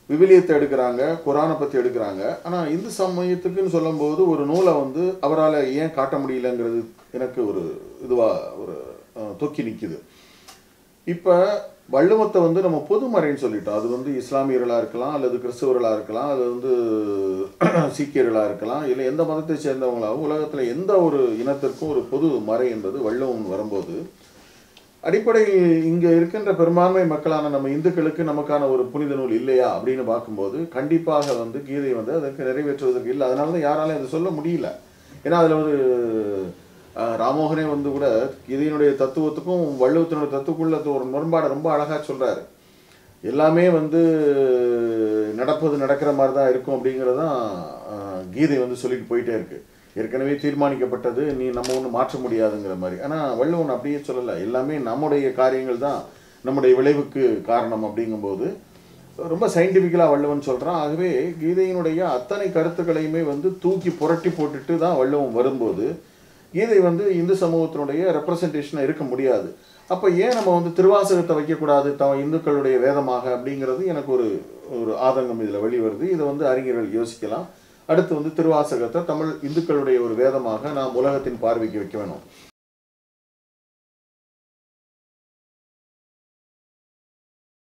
விவிலியத்தை எடுக்கிறாங்க, குரானை பற்றி எடுக்கிறாங்க. ஆனால் இந்து சமயத்துக்குன்னு சொல்லும்போது ஒரு நூலை வந்து அவரால் ஏன் காட்ட முடியலங்கிறது எனக்கு ஒரு இதுவாக ஒரு தொக்கி நிற்குது. இப்போ வள்ளுவத்தை வந்து நம்ம பொதுமறைன்னு சொல்லிட்டோம். அது வந்து இஸ்லாமியர்களாக இருக்கலாம், அல்லது கிறிஸ்தவர்களாக இருக்கலாம், அது வந்து சீக்கியர்களாக இருக்கலாம், இல்லை எந்த மதத்தை சேர்ந்தவங்களாகவும் உலகத்தில் எந்த ஒரு இனத்திற்கும் ஒரு பொது மறை என்பது வள்ளுவம் வரும்போது, அடிப்படையில் இங்கே இருக்கின்ற பெரும்பான்மை மக்களான நம்ம இந்துக்களுக்கு நமக்கான ஒரு புனித நூல் இல்லையா அப்படின்னு பார்க்கும்போது கண்டிப்பாக வந்து கீதை வந்து அதற்கு நிறைவேற்றுவதற்கு இல்லை. அதனால தான் யாராலையும் அதை சொல்ல முடியல. ஏன்னா அதில் ஒரு ராமோகனே வந்து கூட கீதையினுடைய தத்துவத்துக்கும் வள்ளுவத்தினுடைய தத்துவக்குள்ள ஒரு முரண்பாடை ரொம்ப அழகாக சொல்கிறாரு. எல்லாமே வந்து நடக்கிற மாதிரி தான் இருக்கும் அப்படிங்கிறது தான் கீதை வந்து சொல்லிட்டு போயிட்டே இருக்கு. ஏற்கனவே தீர்மானிக்கப்பட்டது, நீ நம்ம ஒன்று மாற்ற முடியாதுங்கிற மாதிரி. ஆனால் வள்ளுவன் அப்படியே சொல்லலை. எல்லாமே நம்முடைய காரியங்கள் தான் நம்முடைய விளைவுக்கு காரணம் அப்படிங்கும்போது ரொம்ப சயின்டிஃபிக்கலாக வள்ளுவன் சொல்கிறான். ஆகவே கீதையினுடைய அத்தனை கருத்துக்களையுமே வந்து தூக்கி புரட்டி போட்டுட்டு தான் வள்ளுவம் வரும்போது கீதை வந்து இந்து சமூகத்தினுடைய ரெப்ரசன்டேஷனாக இருக்க முடியாது. அப்போ ஏன் நம்ம வந்து திருவாசகத்தை வைக்கக்கூடாது இந்துக்களுடைய வேதமாக அப்படிங்கிறது எனக்கு ஒரு ஆதங்கம் இதில் வெளிவருது. இதை வந்து அறிஞர்கள் யோசிக்கலாம். அடுத்து வந்து திருவாசகத்தை தமிழ் இந்துக்களுடைய ஒரு வேதமாக நாம் உலகத்தின் பார்வைக்கு வைக்க வேணும்.